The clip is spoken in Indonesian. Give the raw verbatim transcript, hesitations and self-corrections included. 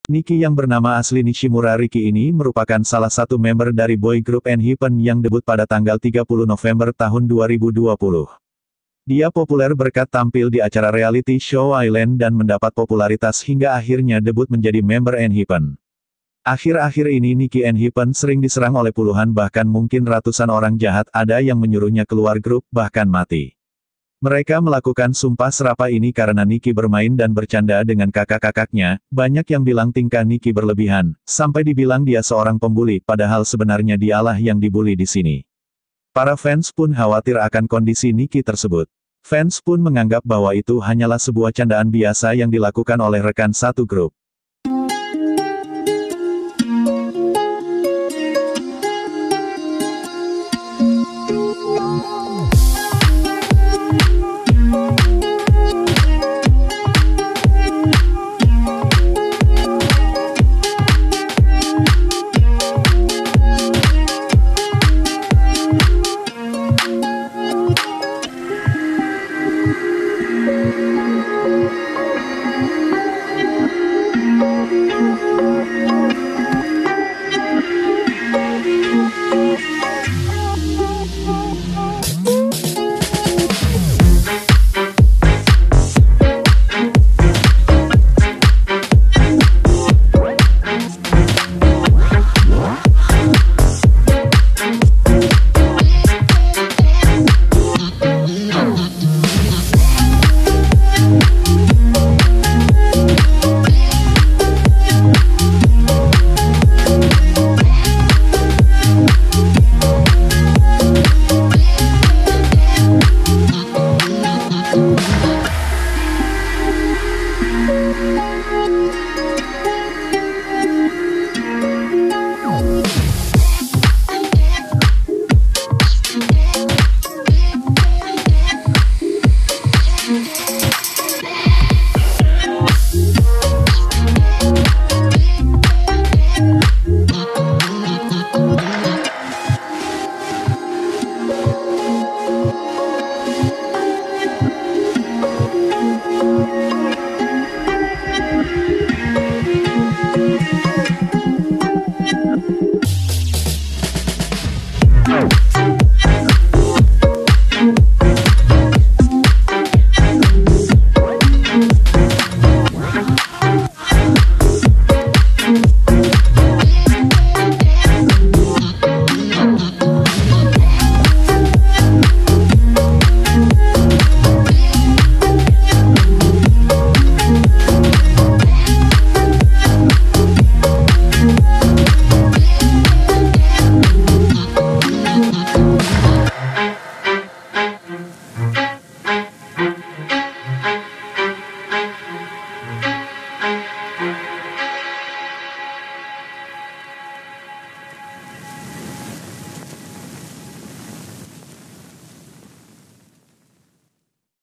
Nikki yang bernama asli Nishimura Riki ini merupakan salah satu member dari boy group ENHYPEN yang debut pada tanggal tiga puluh November tahun dua ribu dua puluh. Dia populer berkat tampil di acara reality show Island dan mendapat popularitas hingga akhirnya debut menjadi member ENHYPEN. Akhir-akhir ini Nikki ENHYPEN sering diserang oleh puluhan bahkan mungkin ratusan orang jahat, ada yang menyuruhnya keluar grup, bahkan mati. Mereka melakukan sumpah serapah ini karena Nikki bermain dan bercanda dengan kakak-kakaknya. Banyak yang bilang tingkah Nikki berlebihan, sampai dibilang dia seorang pembuli, padahal sebenarnya dialah yang dibully di sini. Para fans pun khawatir akan kondisi Nikki tersebut. Fans pun menganggap bahwa itu hanyalah sebuah candaan biasa yang dilakukan oleh rekan satu grup.